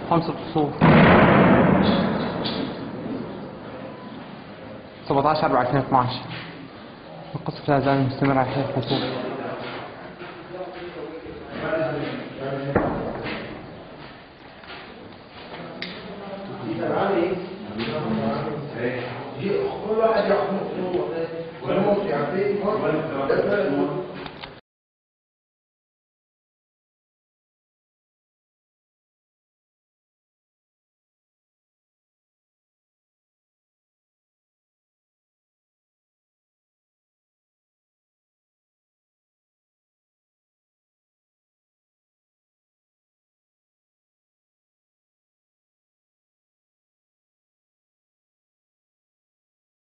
5 فصول. 17/4/2012. القصف لا زال مستمر على حيث الفصول.